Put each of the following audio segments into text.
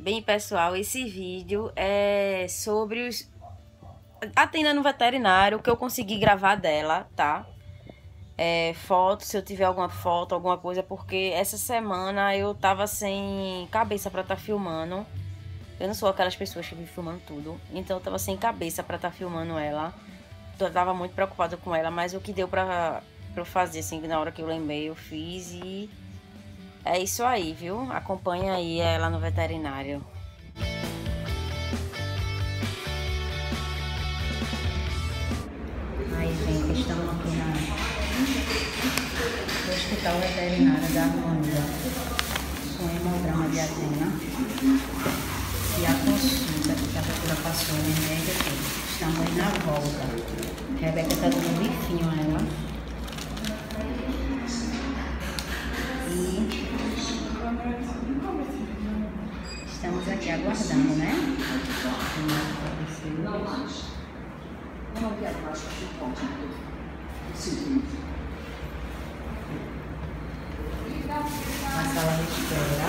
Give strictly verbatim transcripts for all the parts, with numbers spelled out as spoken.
Bem, pessoal, esse vídeo é sobre os... atendendo no veterinário, o que eu consegui gravar dela, tá? É, foto, se eu tiver alguma foto, alguma coisa, porque essa semana eu tava sem cabeça pra estar tá filmando. Eu não sou aquelas pessoas que vivem filmando tudo, então eu tava sem cabeça pra estar tá filmando ela. Eu tava muito preocupada com ela, mas o que deu pra, pra eu fazer, assim, na hora que eu lembrei, eu fiz e... é isso aí, viu? Acompanha aí ela no veterinário. Aí, gente, estamos aqui na, no Hospital Veterinário da Harmonia, com hemograma de Atena e a consulta que a doutora passou, o remédio aqui. Estamos na volta. Rebeca tá dando um bifinho a ela. E estamos aqui aguardando, né? Na sala de espera.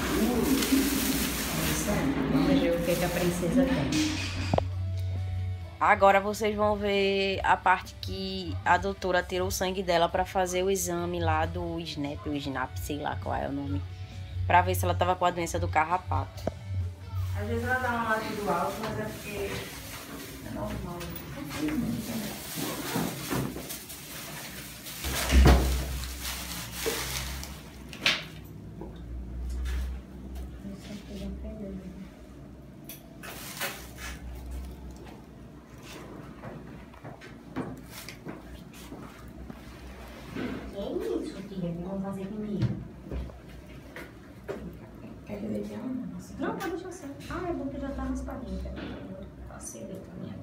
É isso aí. Vamos ver o que, que a princesa tem. Agora vocês vão ver a parte que a doutora tirou o sangue dela para fazer o exame lá do SNAP, o SNAP, sei lá qual é o nome, para ver se ela tava com a doença do carrapato. Às vezes ela dá uma latido alto, mas é porque é normal. Que isso, filha? Que vão fazer comigo? Quer que eu deixe ela? Não, pode deixar assim. Ah, é bom que já tá raspadinho. Passei ali pra minha.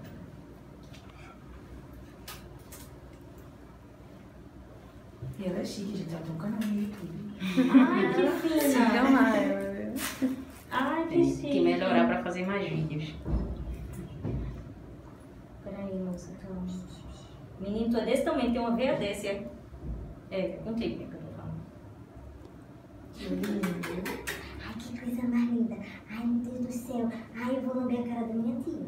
E ela é chique, gente. Ela tem um canal no YouTube. Ai, que fina. Sigam lá, ela. Ai, que Tem chique. que melhorar para fazer mais vídeos. Peraí, moça, calma. Menino, tu é desse tamanho, tem uma veia desse, é? É, contigo que eu tô falando. Ai, que coisa mais linda. Ai, meu Deus do céu. Ai, eu vou lamber a cara da minha tia.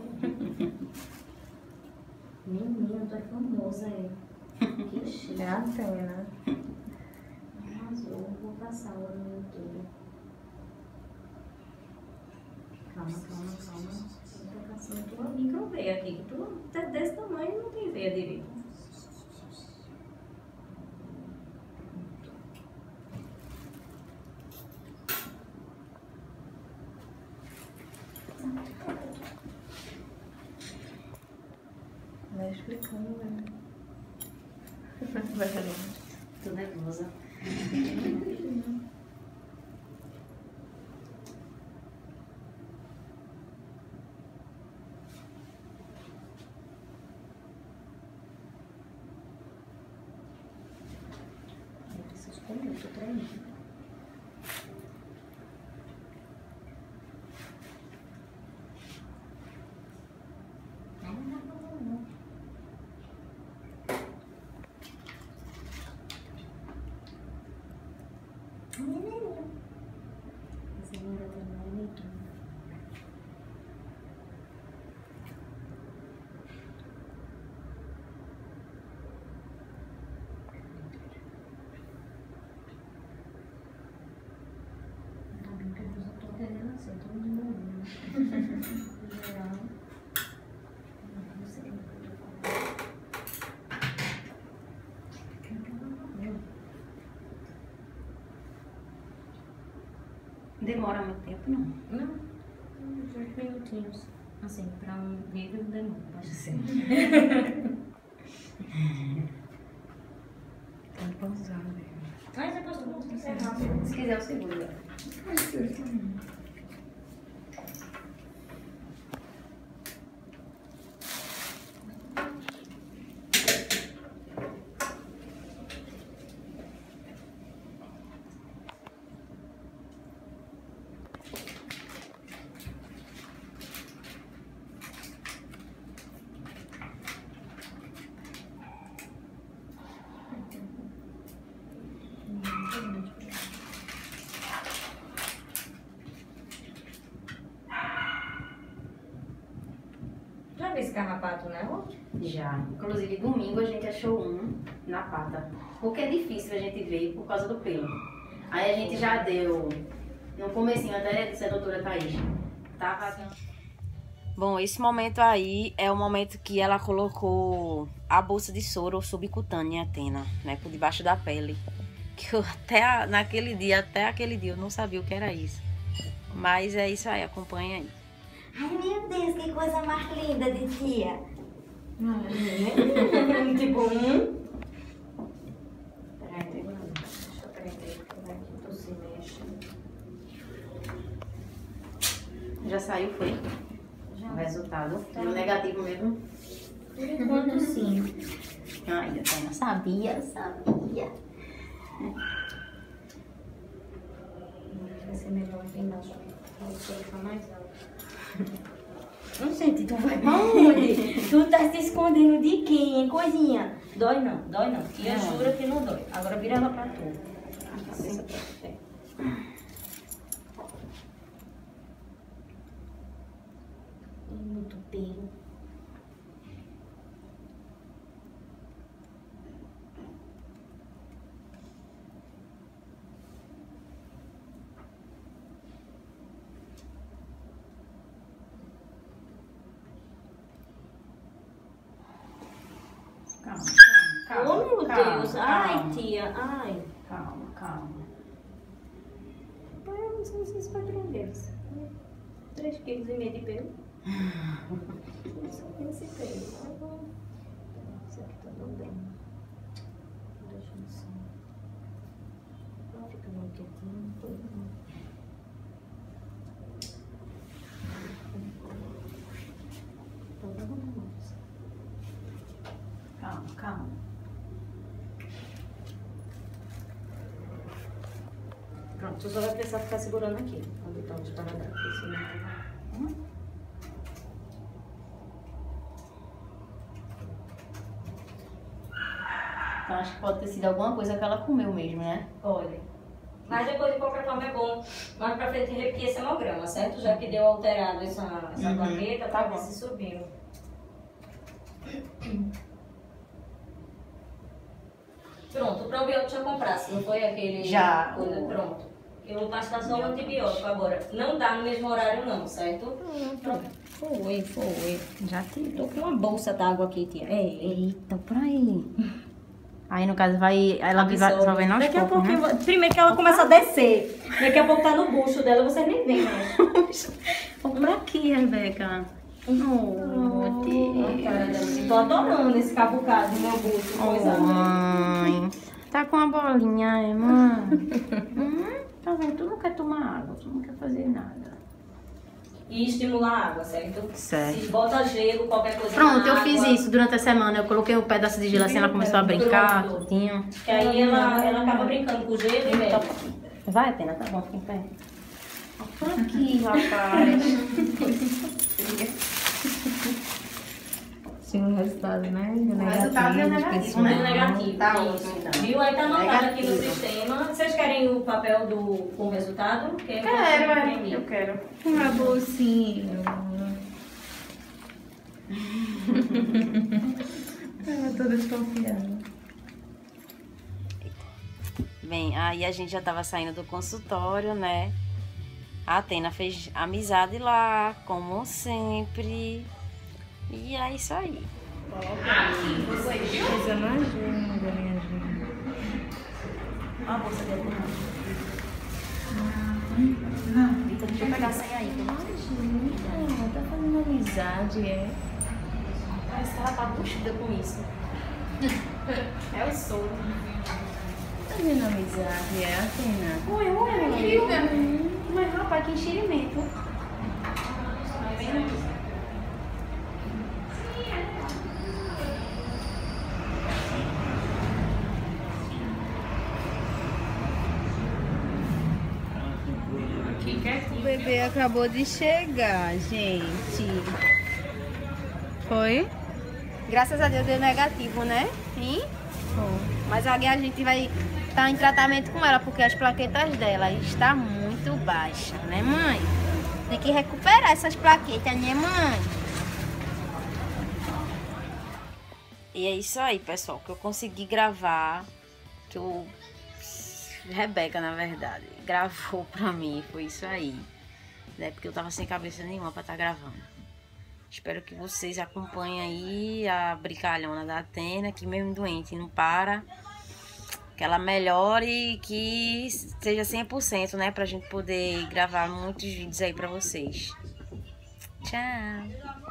Menino, tu é famosa, é. Que chique. É a Atena. Arrasou, vou passar lá no YouTube. Calma, calma, calma. Eu tô passando tua microveia aqui, que tu é desse tamanho e não tem veia direito. Vai explicando, né? Vai fazer. Tô nervosa. Eu preciso comer, eu tô tremendo. Não, não, não, não. Essa linda também é muito. Ainda bem que eu já tô atendendo assim, todo mundo morrendo. Em geral. Não sei o que eu vou falar. Demora muito tempo, não? Não, uns dois minutinhos. Assim, pra um vídeo demora bastante. Tem que pausar, né? Mas depois tu volta pra rápido. Se quiser, eu seguro. já vi esse carrapato, né? Já. Inclusive, domingo a gente achou um na pata. Porque é difícil a gente ver por causa do pelo. Aí a gente já deu, no comecinho, até disse a doutora Thaís. Tava... Bom, esse momento aí é o momento que ela colocou a bolsa de soro subcutânea em Athena, né? Por debaixo da pele. Que eu até a- naquele dia, até aquele dia, eu não sabia o que era isso. Mas é isso aí, acompanha aí. Ai, meu Deus, que coisa mais linda de tia. Tipo, um. Peraí, deixa eu prender, como é que tu se mexe. Já saiu, foi? O resultado. Deu negativo mesmo? Por enquanto, sim. Ainda tem. Sabia, sabia. Vai ser melhor aqui embaixo. Vou colocar mais alto. Não sei, tu vai pra onde? Tu tá se escondendo de quem, hein, coisinha? Dói não, dói não. E eu juro que não dói. Agora vira ela pra tu. A cabeça pra você. Muito pelo. Calma, calma, Oh, calma. meu calma, Deus. calma. Ai, tia, ai. Calma, calma. Eu não sei se isso vai prender. três quilos e meio de pelo. Esse pelo. Tá bom. Isso aqui tá tudo bem. Deixa eu assim. Vai ficando um quietinho. Pois não. Toda uma moça. Calma, calma. Pronto, tu só vai precisar ficar segurando aqui. Onde tá o esparadrapo. Senão... Então acho que pode ter sido alguma coisa que ela comeu mesmo, né? Olha. Mas depois de qualquer forma é bom mais pra frente repetir esse hemograma, certo? Já que deu alterado essa, essa Uhum. plaqueta, Tá pra bom. ver se subiu. Pronto, o probiótico já comprasse, não foi aquele... Já. Coisa, pronto. Eu vou passar só o antibiótico agora. Não dá no mesmo horário não, certo? Pronto. Foi, foi. Já tive. Tô com uma bolsa d'água aqui, tia. Ei, Eita, por aí. Aí no caso vai. Ela vai absorvendo aos Daqui a poucos, pouquinho, né? primeiro que ela começa a descer. Daqui a pouco tá no bucho dela, você nem vê mais. Por aqui, Rebeca. Oh, Deus. Tô adorando esse cavucado no meu bucho, coisa Oh, mãe. Tá com uma bolinha, é, mãe? hum, tá vendo? Tu não quer tomar água, tu não quer fazer nada. E estimular a água, certo? Certo. Se bota gelo, qualquer coisa Pronto, na eu água, fiz isso durante a semana. Eu coloquei um pedaço de gelo assim, ela começou a brincar, Pronto. tudinho. Que aí ela, ela acaba brincando com o gelo e Então, mexe. vai, Atena, tá bom, fica em pé. Por aqui, rapaz. Sim, o resultado, né? O resultado deu negativo, né? Deu negativo. Tá isso. ótimo, então. Viu? Aí tá anotado aqui no Negativo. sistema. Vocês querem o papel do, com o resultado? Que Quero, é. Eu quero. Uma bolsinha. Eu tô desconfiando. Bem, aí a gente já tava saindo do consultório, né? A Atena fez amizade lá, como sempre. E é isso aí. Coisa mais linda, minha gente. Olha a bolsa dele. Vitor, deixa eu pegar a senha aí. Tá fazendo amizade, é? Parece que ela tá buchida com isso. É o soro. Tá fazendo amizade, é, Atena? Oi, oi, filha. Mas rapaz, que enxerimento. Tá vendo? O bebê acabou de chegar, gente. Foi? Graças a Deus deu negativo, né? Sim? Mas aí a gente vai estar em tratamento com ela, porque as plaquetas dela estão muito baixas, né, mãe? Tem que recuperar essas plaquetas, né, mãe? E é isso aí, pessoal, que eu consegui gravar, que o Rebeca, na verdade, gravou pra mim, foi isso aí, né? Porque eu tava sem cabeça nenhuma pra estar gravando. Espero que vocês acompanhem aí a brincalhona da Atena, que mesmo doente não para, que ela melhore e que seja cem por cento, né? Pra gente poder gravar muitos vídeos aí pra vocês. Tchau!